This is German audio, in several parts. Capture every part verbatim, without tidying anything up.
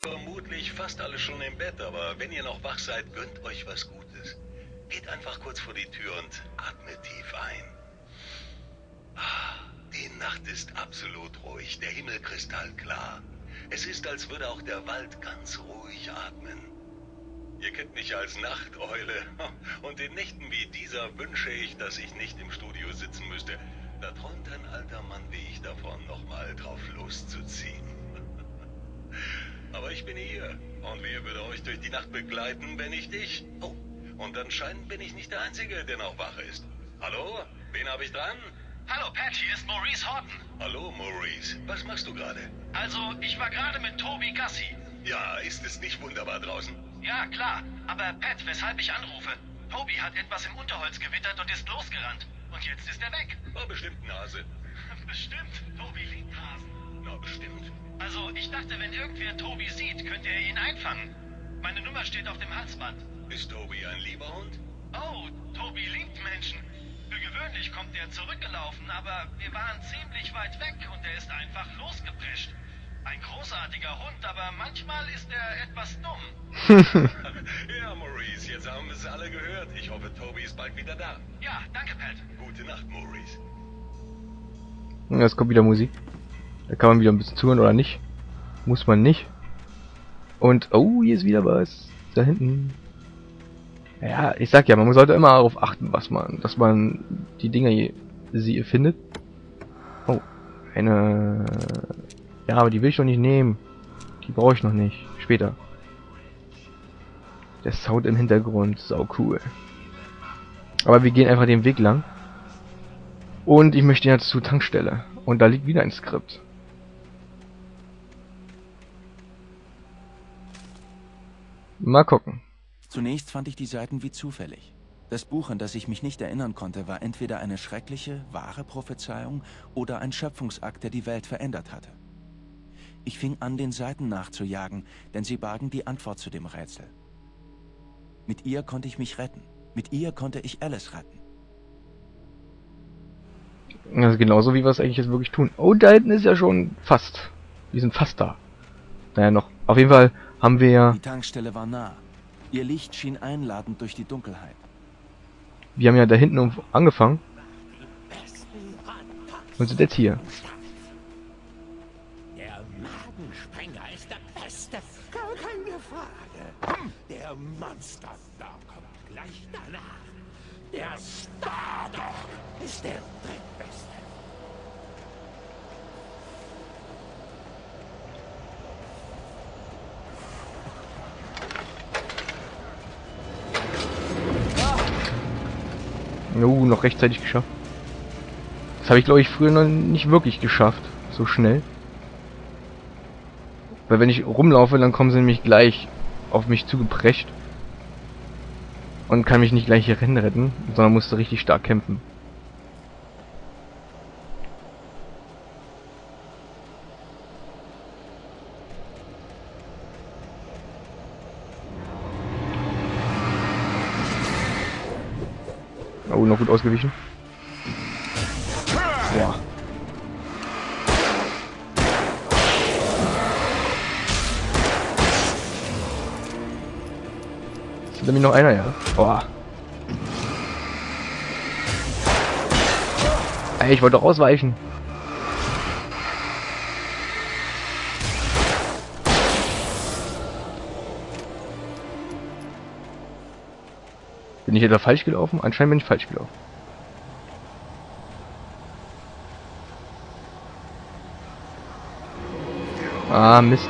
Vermutlich fast alle schon im Bett, aber wenn ihr noch wach seid, gönnt euch was Gutes. Geht einfach kurz vor die Tür und atmet tief ein. Die Nacht ist absolut ruhig, der Himmel kristallklar. Es ist, als würde auch der Wald ganz ruhig atmen. Ihr kennt mich als Nachteule und in Nächten wie dieser wünsche ich, dass ich nicht im Studio sitzen müsste. Da träumt ein alter Mann wie ich davon, nochmal drauf loszuziehen. Aber ich bin hier und wer würde euch durch die Nacht begleiten, wenn nicht ich? Oh, und anscheinend bin ich nicht der Einzige, der noch wach ist. Hallo? Wen habe ich dran? Hallo Pat, hier ist Maurice Horton. Hallo Maurice, was machst du gerade? Also, ich war gerade mit Toby Gassi. Ja, ist es nicht wunderbar draußen? Ja, klar. Aber Pat, weshalb ich anrufe? Toby hat etwas im Unterholz gewittert und ist losgerannt. Und jetzt ist er weg. War bestimmt ein Hase. Bestimmt. Toby liebt Hasen. Na, bestimmt. Also, ich dachte, wenn irgendwer Toby sieht, könnte er ihn einfangen. Meine Nummer steht auf dem Halsband. Ist Toby ein lieber Hund? Oh, Toby liebt Menschen. Für gewöhnlich kommt er zurückgelaufen, aber wir waren ziemlich weit weg und er ist einfach losgeprescht. Ein großartiger Hund, aber manchmal ist er etwas dumm. Ja, Maurice, jetzt haben wir es alle gehört. Ich hoffe, Toby ist bald wieder da. Ja, danke, Pat. Gute Nacht, Maurice. Jetzt kommt wieder Musik. Da kann man wieder ein bisschen zuhören oder nicht. Muss man nicht. Und, oh, hier ist wieder was. Da hinten. Ja, ich sag ja, man sollte immer darauf achten, was man, dass man die Dinger hier sie findet. Oh, eine... Ja, aber die will ich doch nicht nehmen. Die brauche ich noch nicht. Später. Der Sound im Hintergrund, sau cool. Aber wir gehen einfach den Weg lang. Und ich möchte jetzt zur Tankstelle. Und da liegt wieder ein Skript. Mal gucken. Zunächst fand ich die Seiten wie zufällig. Das Buch, an das ich mich nicht erinnern konnte, war entweder eine schreckliche, wahre Prophezeiung oder ein Schöpfungsakt, der die Welt verändert hatte. Ich fing an, den Seiten nachzujagen, denn sie bargen die Antwort zu dem Rätsel. Mit ihr konnte ich mich retten. Mit ihr konnte ich Alice retten. Also genauso wie wir es eigentlich jetzt wirklich tun. Oh, da hinten ist ja schon fast. Wir sind fast da. Naja, noch. Auf jeden Fall haben wir ja... Die Tankstelle war nah. Ihr Licht schien einladend durch die Dunkelheit. Wir haben ja da hinten angefangen. Und sind jetzt hier. Der Magensprenger ist der Beste. Gar keine Frage. Der Monster kommt gleich danach. Der Stardog ist der drittbeste. Oh, noch rechtzeitig geschafft. Das habe ich, glaube ich, früher noch nicht wirklich geschafft. So schnell. Weil wenn ich rumlaufe, dann kommen sie nämlich gleich auf mich zugeprescht. Und kann mich nicht gleich hier rennen retten, sondern musste richtig stark kämpfen. Oh, noch gut ausgewichen. Boah. Ist nämlich noch einer, ja. Boah. Ey, ich wollte doch ausweichen. Bin ich etwa falsch gelaufen? Anscheinend bin ich falsch gelaufen. Ah, Mist.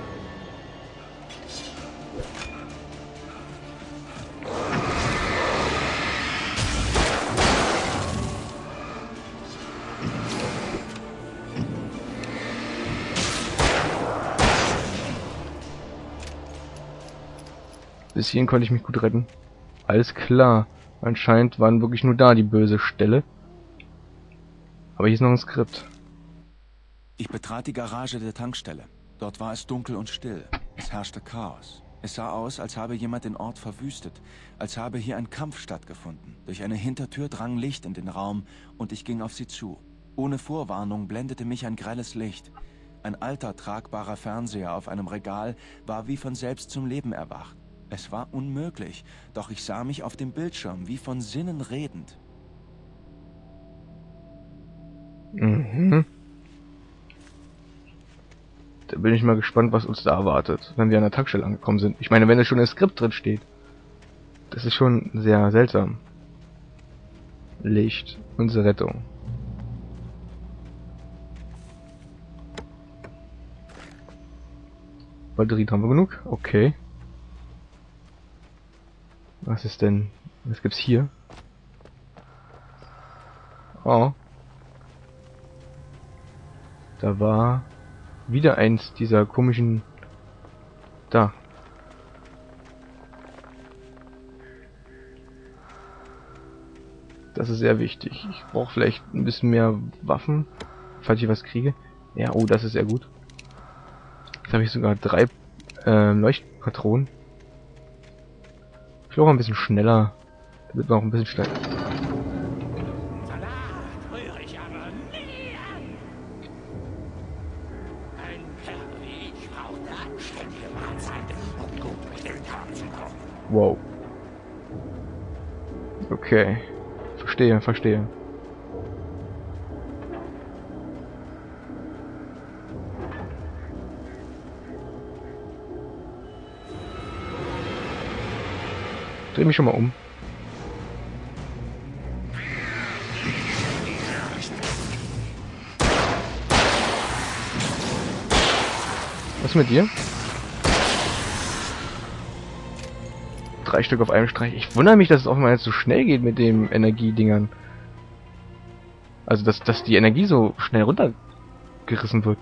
Bis hierhin konnte ich mich gut retten. Alles klar. Anscheinend waren wirklich nur da die böse Stelle. Aber hier ist noch ein Skript. Ich betrat die Garage der Tankstelle. Dort war es dunkel und still. Es herrschte Chaos. Es sah aus, als habe jemand den Ort verwüstet. Als habe hier ein Kampf stattgefunden. Durch eine Hintertür drang Licht in den Raum und ich ging auf sie zu. Ohne Vorwarnung blendete mich ein grelles Licht. Ein alter, tragbarer Fernseher auf einem Regal war wie von selbst zum Leben erwacht. Es war unmöglich, doch ich sah mich auf dem Bildschirm wie von Sinnen redend. Mhm. Da bin ich mal gespannt, was uns da erwartet, wenn wir an der Tankstelle angekommen sind. Ich meine, wenn es schon im Skript drin steht. Das ist schon sehr seltsam. Licht, unsere Rettung. Batterien haben wir genug? Okay. Was ist denn? Was gibt's hier? Oh. Da war wieder eins dieser komischen... Da. Das ist sehr wichtig. Ich brauche vielleicht ein bisschen mehr Waffen, falls ich was kriege. Ja, oh, das ist sehr gut. Jetzt habe ich sogar drei äh, Leuchtpatronen. Ich laufe ein bisschen schneller, damit wir auch ein bisschen schneller. Salat, rühre ich aber nie an. Ein Kerl wie ich braucht eine anständige Mahlzeit, um gut durch den Tag zu kommen. Wow. Okay. Verstehe, verstehe. Dreh mich schon mal um. Was ist mit dir? Drei Stück auf einem Streich. Ich wundere mich, dass es auch mal jetzt so schnell geht mit den Energiedingern. Also, dass, dass die Energie so schnell runtergerissen wird.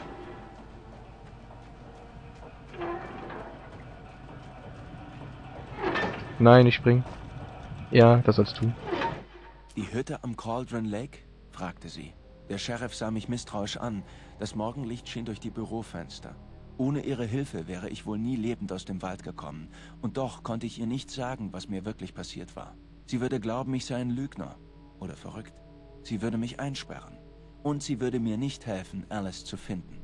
Nein, ich spring. Ja, das sollst du. Die Hütte am Cauldron Lake? Fragte sie. Der Sheriff sah mich misstrauisch an. Das Morgenlicht schien durch die Bürofenster. Ohne ihre Hilfe wäre ich wohl nie lebend aus dem Wald gekommen. Und doch konnte ich ihr nicht sagen, was mir wirklich passiert war. Sie würde glauben, ich sei ein Lügner. Oder verrückt. Sie würde mich einsperren. Und sie würde mir nicht helfen, Alice zu finden.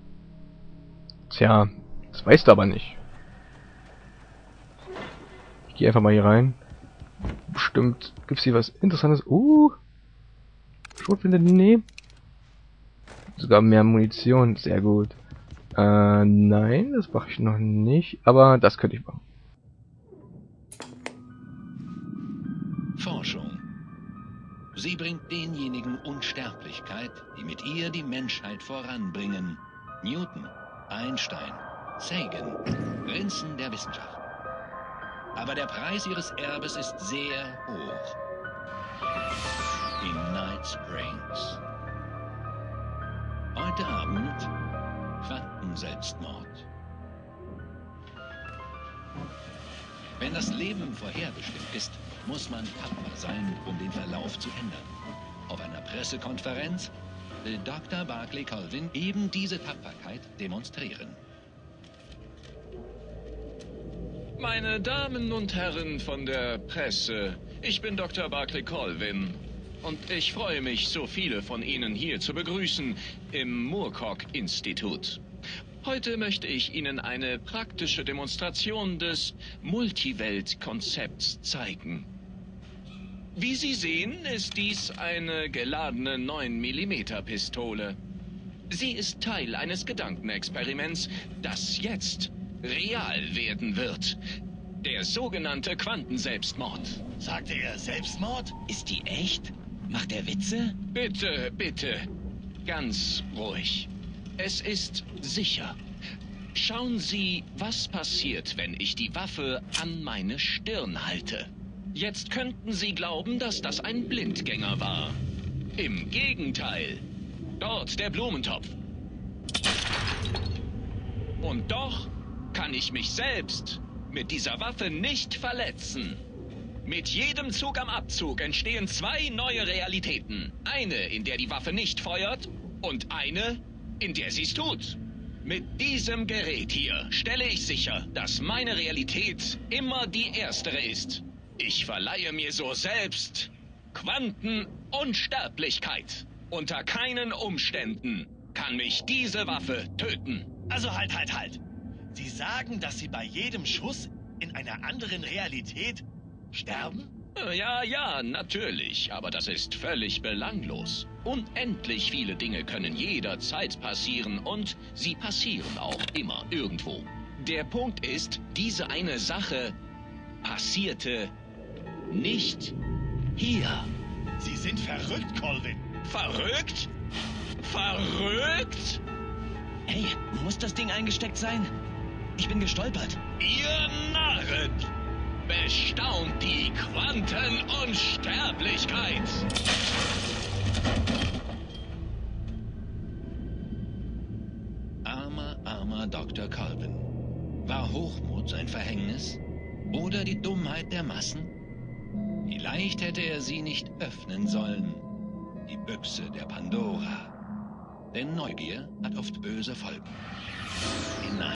Tja, das weißt du aber nicht. Ich gehe einfach mal hier rein. Bestimmt gibt's hier was Interessantes. Uh! Schrotflinte, nee. Sogar mehr Munition, sehr gut. Äh, nein, das mache ich noch nicht. Aber das könnte ich machen. Forschung. Sie bringt denjenigen Unsterblichkeit, die mit ihr die Menschheit voranbringen. Newton, Einstein, Sagan, Prinzen der Wissenschaft. Aber der Preis ihres Erbes ist sehr hoch. In Night Springs. Heute Abend Quantenselbstmord. Wenn das Leben vorherbestimmt ist, muss man tapfer sein, um den Verlauf zu ändern. Auf einer Pressekonferenz will Doktor Barclay Colvin eben diese Tapferkeit demonstrieren. Meine Damen und Herren von der Presse, ich bin Doktor Barclay Colvin und ich freue mich, so viele von Ihnen hier zu begrüßen im Moorcock-Institut. Heute möchte ich Ihnen eine praktische Demonstration des Multiwelt-Konzepts zeigen. Wie Sie sehen, ist dies eine geladene neun Millimeter Pistole. Sie ist Teil eines Gedankenexperiments, das jetzt real werden wird. Der sogenannte Quantenselbstmord. Sagte er Selbstmord? Ist die echt? Macht er Witze? Bitte, bitte. Ganz ruhig. Es ist sicher. Schauen Sie, was passiert, wenn ich die Waffe an meine Stirn halte. Jetzt könnten Sie glauben, dass das ein Blindgänger war. Im Gegenteil. Dort der Blumentopf. Und doch kann ich mich selbst mit dieser Waffe nicht verletzen. Mit jedem Zug am Abzug entstehen zwei neue Realitäten. Eine, in der die Waffe nicht feuert, und eine, in der sie es tut. Mit diesem Gerät hier stelle ich sicher, dass meine Realität immer die erstere ist. Ich verleihe mir so selbst Quantenunsterblichkeit. Unter keinen Umständen kann mich diese Waffe töten. Also halt, halt, halt. Sie sagen, dass Sie bei jedem Schuss in einer anderen Realität sterben? Äh, Ja, ja, natürlich, aber das ist völlig belanglos. Unendlich viele Dinge können jederzeit passieren und sie passieren auch immer irgendwo. Der Punkt ist, diese eine Sache passierte nicht hier. Sie sind verrückt, Colvin. Verrückt? Verrückt? Hey, muss das Ding eingesteckt sein? Ich bin gestolpert. Ihr Narren! Bestaunt die Quantenunsterblichkeit! Armer, armer Doktor Colvin. War Hochmut sein Verhängnis? Oder die Dummheit der Massen? Vielleicht hätte er sie nicht öffnen sollen. Die Büchse der Pandora. Denn Neugier hat oft böse Folgen. Hinein